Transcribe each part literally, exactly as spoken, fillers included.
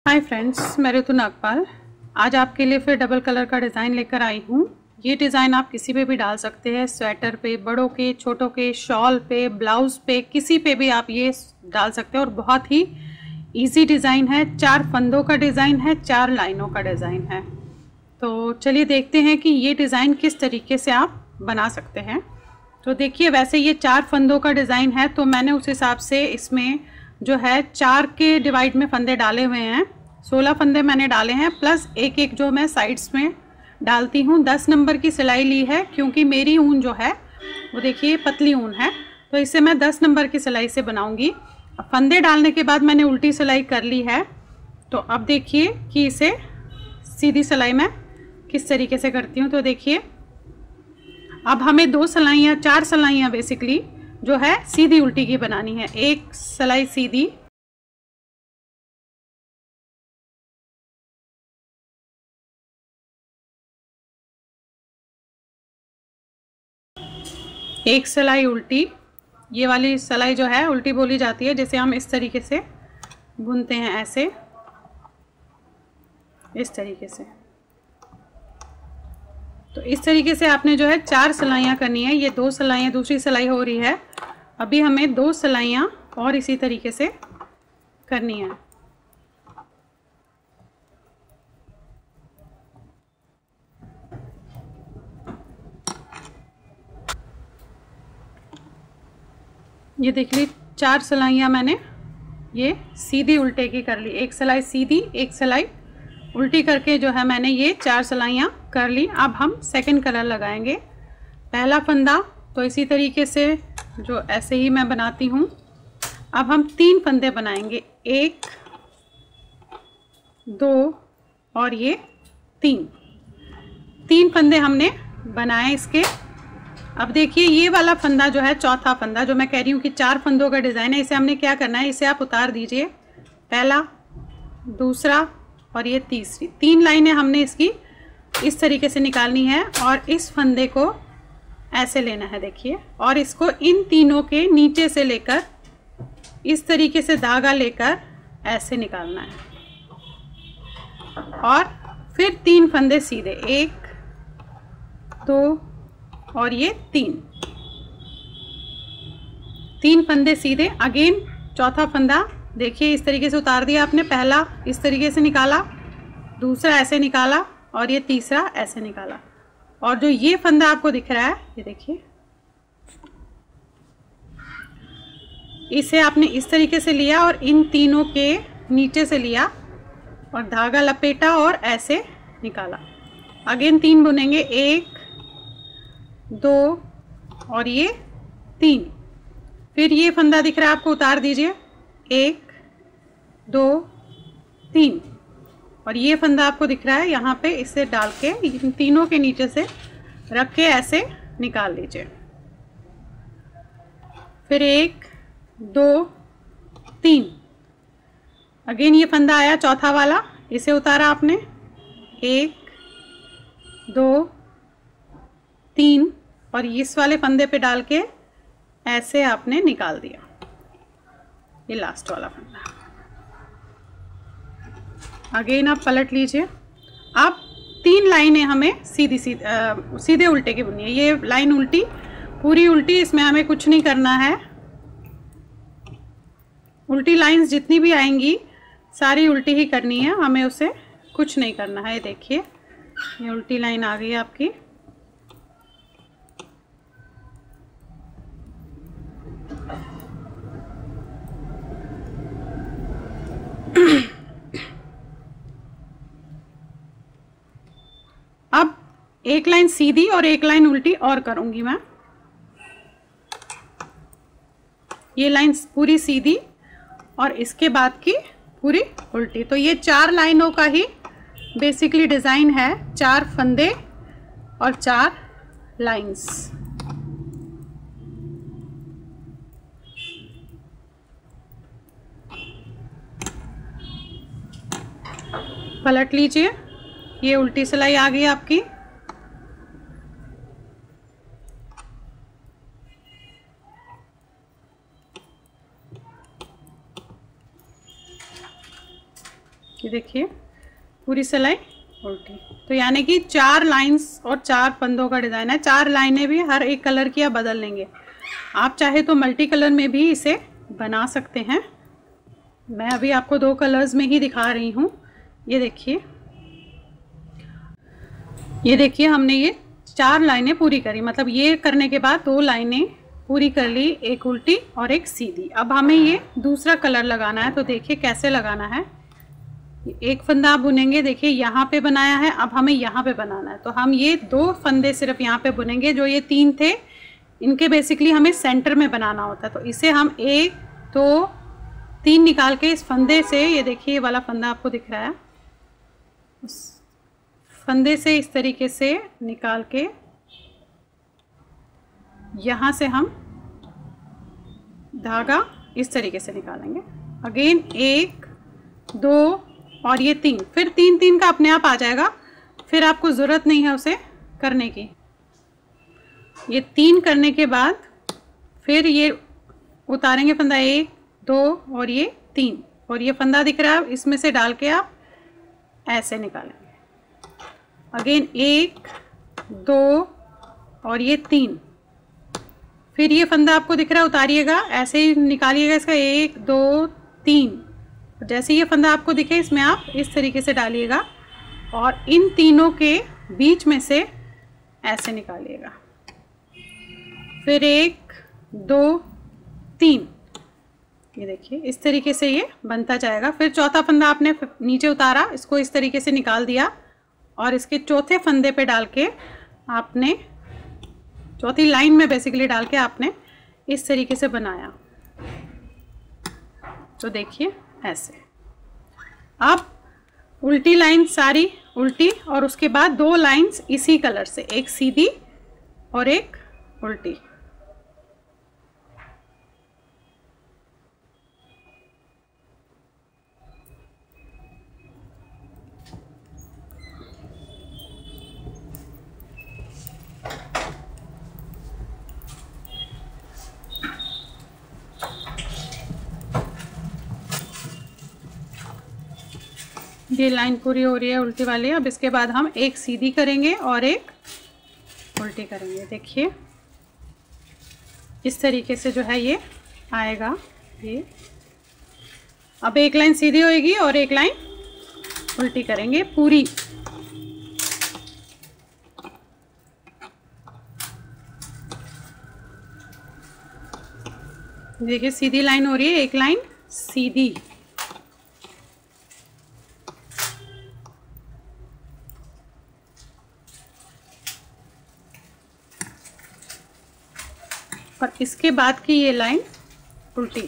Hi friends, मैं ऋतु नागपाल आज आपके लिए फिर डबल कलर का डिज़ाइन लेकर आई हूँ। ये डिज़ाइन आप किसी पे भी डाल सकते हैं, स्वेटर पे, बड़ों के, छोटों के, शॉल पे, ब्लाउज पे, किसी पे भी आप ये डाल सकते हैं और बहुत ही इजी डिज़ाइन है। चार फंदों का डिज़ाइन है, चार लाइनों का डिज़ाइन है। तो चलिए देखते हैं कि ये डिज़ाइन किस तरीके से आप बना सकते हैं। तो देखिए, वैसे ये चार फंदों का डिज़ाइन है तो मैंने उस हिसाब से इसमें जो है चार के डिवाइड में फंदे डाले हुए हैं। सोलह फंदे मैंने डाले हैं, प्लस एक एक जो मैं साइड्स में डालती हूँ। दस नंबर की सिलाई ली है क्योंकि मेरी ऊन जो है वो देखिए पतली ऊन है, तो इसे मैं दस नंबर की सिलाई से बनाऊंगी। फंदे डालने के बाद मैंने उल्टी सिलाई कर ली है। तो अब देखिए कि इसे सीधी सिलाई मैं किस तरीके से करती हूँ। तो देखिए, अब हमें दो सिलाइयाँ, चार सिलाइयाँ बेसिकली जो है सीधी उल्टी की बनानी है। एक सिलाई सीधी, एक सिलाई उल्टी। ये वाली सिलाई जो है उल्टी बोली जाती है, जैसे हम इस तरीके से बुनते हैं, ऐसे इस तरीके से। तो इस तरीके से आपने जो है चार सिलाइयाँ करनी है। ये दो सिलाइयाँ, दूसरी सिलाई हो रही है, अभी हमें दो सिलाइयाँ और इसी तरीके से करनी है। ये देख ली, चार सिलाइयाँ मैंने ये सीधी उल्टे की कर ली। एक सिलाई सीधी, एक सिलाई उल्टी करके जो है मैंने ये चार सिलाइयाँ कर ली। अब हम सेकंड कलर लगाएंगे। पहला फंदा तो इसी तरीके से जो ऐसे ही मैं बनाती हूँ। अब हम तीन फंदे बनाएंगे, एक, दो और ये तीन। तीन फंदे हमने बनाए इसके। अब देखिए, ये वाला फंदा जो है चौथा फंदा, जो मैं कह रही हूँ कि चार फंदों का डिज़ाइन है, इसे हमने क्या करना है, इसे आप उतार दीजिए। पहला, दूसरा और ये तीसरी, तीन लाइनें हमने इसकी इस तरीके से निकालनी है और इस फंदे को ऐसे लेना है देखिए, और इसको इन तीनों के नीचे से लेकर इस तरीके से धागा लेकर ऐसे निकालना है। और फिर तीन फंदे सीधे, एक, दो और ये तीन, तीन फंदे सीधे। अगेन चौथा फंदा देखिए इस तरीके से उतार दिया आपने। पहला इस तरीके से निकाला, दूसरा ऐसे निकाला और ये तीसरा ऐसे निकाला। और जो ये फंदा आपको दिख रहा है, ये देखिए, इसे आपने इस तरीके से लिया और इन तीनों के नीचे से लिया और धागा लपेटा और ऐसे निकाला। अगेन तीन बुनेंगे, एक, दो और ये तीन। फिर ये फंदा दिख रहा है आपको, उतार दीजिए, एक, दो, तीन। और ये फंदा आपको दिख रहा है यहाँ पे, इसे डाल के इन तीनों के नीचे से रख के ऐसे निकाल लीजिए। फिर एक, दो, तीन। अगेन ये फंदा आया चौथा वाला, इसे उतारा आपने, एक, दो, तीन और इस वाले फंदे पे डाल के ऐसे आपने निकाल दिया। ये लास्ट वाला फंदा। अगेन आप पलट लीजिए। अब तीन लाइनें हमें सीधी सीधी सीधे उल्टे की बुनी है। ये लाइन उल्टी, पूरी उल्टी, इसमें हमें कुछ नहीं करना है। उल्टी लाइंस जितनी भी आएंगी सारी उल्टी ही करनी है, हमें उसे कुछ नहीं करना है। देखिए, ये उल्टी लाइन आ गई आपकी। अब एक लाइन सीधी और एक लाइन उल्टी और करूंगी मैं। ये लाइन पूरी सीधी और इसके बाद की पूरी उल्टी। तो ये चार लाइनों का ही बेसिकली डिज़ाइन है, चार फंदे और चार लाइंस। पलट लीजिए, ये उल्टी सिलाई आ गई आपकी। ये ये देखिए पूरी सिलाई उल्टी। तो यानी कि चार लाइंस और चार फंदों का डिज़ाइन है। चार लाइनें भी हर एक कलर की आप बदल लेंगे। आप चाहे तो मल्टी कलर में भी इसे बना सकते हैं। मैं अभी आपको दो कलर्स में ही दिखा रही हूँ। ये देखिए, ये देखिए हमने ये चार लाइनें पूरी करी, मतलब ये करने के बाद दो लाइनें पूरी कर ली, एक उल्टी और एक सीधी। अब हमें ये दूसरा कलर लगाना है। तो देखिए कैसे लगाना है। एक फंदा आप बुनेंगे, देखिए यहाँ पे बनाया है, अब हमें यहाँ पे बनाना है। तो हम ये दो फंदे सिर्फ यहाँ पे बुनेंगे। जो ये तीन थे इनके बेसिकली हमें सेंटर में बनाना होता है। तो इसे हम एक दो तीन निकाल के इस फंदे से, ये देखिए ये वाला फंदा आपको दिख रहा है, उस फंदे से इस तरीके से निकाल के यहाँ से हम धागा इस तरीके से निकालेंगे। अगेन एक दो और ये तीन, फिर तीन तीन का अपने आप आ जाएगा, फिर आपको ज़रूरत नहीं है उसे करने की। ये तीन करने के बाद फिर ये उतारेंगे फंदा, एक दो और ये तीन, और ये फंदा दिख रहा है इसमें से डाल के आप ऐसे निकालेंगे। अगेन एक दो और ये तीन, फिर ये फंदा आपको दिख रहा है उतारिएगा, ऐसे ही निकालिएगा इसका, एक दो तीन। जैसे ये फंदा आपको दिखे इसमें आप इस तरीके से डालिएगा और इन तीनों के बीच में से ऐसे निकालिएगा। फिर एक दो तीन, ये देखिए इस तरीके से ये बनता जाएगा। फिर चौथा फंदा आपने नीचे उतारा, इसको इस तरीके से निकाल दिया और इसके चौथे फंदे पे डाल के आपने, चौथी लाइन में बेसिकली डाल के आपने इस तरीके से बनाया। तो देखिए ऐसे। अब उल्टी लाइन सारी उल्टी और उसके बाद दो लाइंस इसी कलर से, एक सीधी और एक उल्टी। ये लाइन पूरी हो रही है उल्टी वाली। अब इसके बाद हम एक सीधी करेंगे और एक उल्टी करेंगे। देखिए इस तरीके से जो है ये आएगा ये। अब एक लाइन सीधी होएगी और एक लाइन उल्टी करेंगे पूरी। देखिए सीधी लाइन हो रही है, एक लाइन सीधी। और इसके बाद की ये लाइन उल्टी।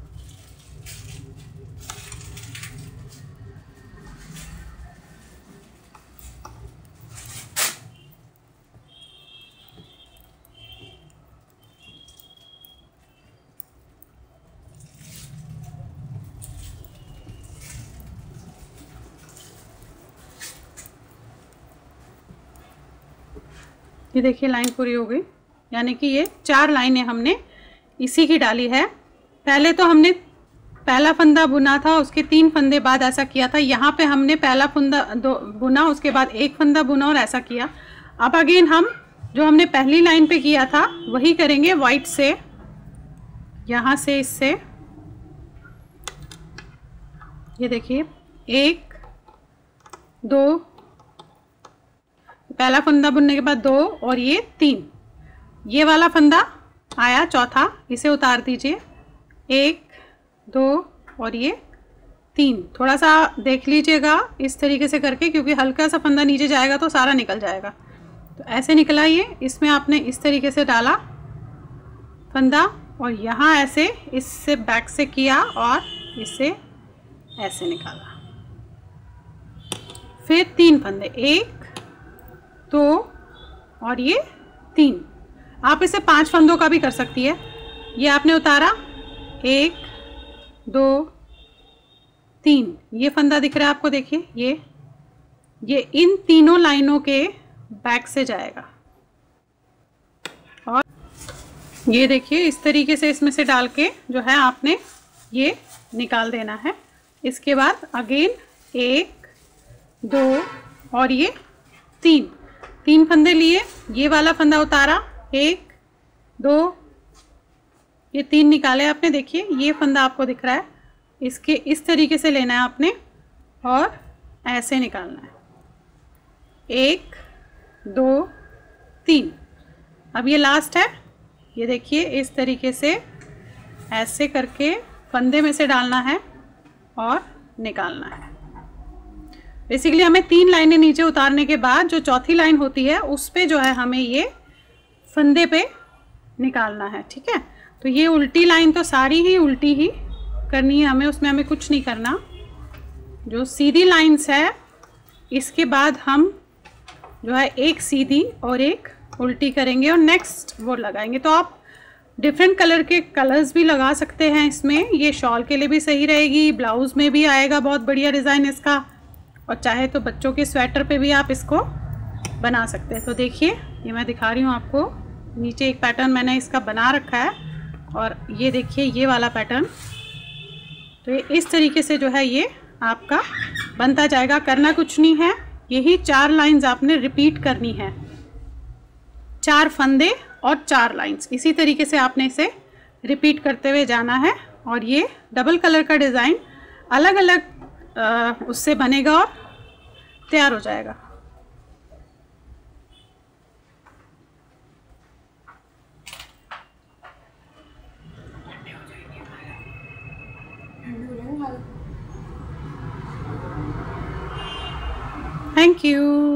ये देखिए लाइन पूरी हो गई, यानी कि ये चार लाइनें हमने इसी की डाली है। पहले तो हमने पहला फंदा बुना था, उसके तीन फंदे बाद ऐसा किया था। यहाँ पे हमने पहला फंदा दो बुना, उसके बाद एक फंदा बुना और ऐसा किया। अब अगेन हम जो हमने पहली लाइन पे किया था वही करेंगे वाइट से, यहाँ से इससे। ये देखिए एक दो, पहला फंदा बुनने के बाद दो और ये तीन, ये वाला फंदा आया चौथा, इसे उतार दीजिए, एक दो और ये तीन। थोड़ा सा देख लीजिएगा इस तरीके से करके, क्योंकि हल्का सा फंदा नीचे जाएगा तो सारा निकल जाएगा। तो ऐसे निकला ये, इसमें आपने इस तरीके से डाला फंदा और यहाँ ऐसे इससे बैक से किया और इससे ऐसे निकाला। फिर तीन फंदे, एक दो और ये तीन। आप इसे पांच फंदों का भी कर सकती है। ये आपने उतारा, एक दो तीन, ये फंदा दिख रहा है आपको, देखिए ये ये इन तीनों लाइनों के बैक से जाएगा। और ये देखिए इस तरीके से इसमें से डाल के जो है आपने ये निकाल देना है। इसके बाद अगेन एक, दो और ये तीन, तीन फंदे लिए, ये वाला फंदा उतारा, एक, दो, ये तीन निकाले आपने। देखिए ये फंदा आपको दिख रहा है, इसके इस तरीके से लेना है आपने और ऐसे निकालना है। एक, दो, तीन। अब ये लास्ट है, ये देखिए इस तरीके से ऐसे करके फंदे में से डालना है और निकालना है। बेसिकली हमें तीन लाइनें नीचे उतारने के बाद जो चौथी लाइन होती है उस पे जो है हमें ये फंदे पे निकालना है। ठीक है, तो ये उल्टी लाइन तो सारी ही उल्टी ही करनी है हमें, उसमें हमें कुछ नहीं करना। जो सीधी लाइंस है इसके बाद हम जो है एक सीधी और एक उल्टी करेंगे और नेक्स्ट वो लगाएंगे। तो आप डिफरेंट कलर के कलर्स भी लगा सकते हैं इसमें, ये शॉल के लिए भी सही रहेगी, ब्लाउज में भी आएगा बहुत बढ़िया डिज़ाइन इसका, और चाहे तो बच्चों के स्वेटर पे भी आप इसको बना सकते हैं। तो देखिए ये मैं दिखा रही हूँ आपको, नीचे एक पैटर्न मैंने इसका बना रखा है और ये देखिए ये वाला पैटर्न। तो ये इस तरीके से जो है ये आपका बनता जाएगा। करना कुछ नहीं है, यही चार लाइंस आपने रिपीट करनी है, चार फंदे और चार लाइंस, इसी तरीके से आपने इसे रिपीट करते हुए जाना है। और ये डबल कलर का डिज़ाइन अलग अलग उससे बनेगा और तैयार हो जाएगा। Thank you.